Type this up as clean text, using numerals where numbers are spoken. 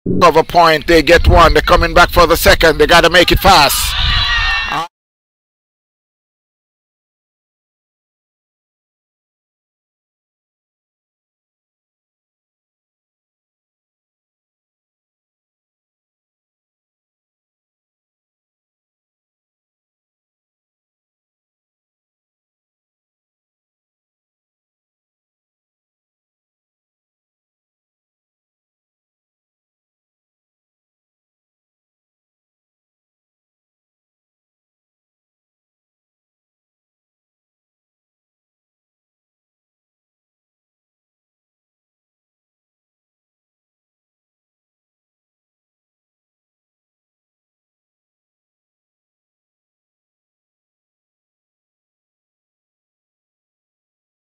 Cover point, they get one. They're coming back for the second. They got to make it fast.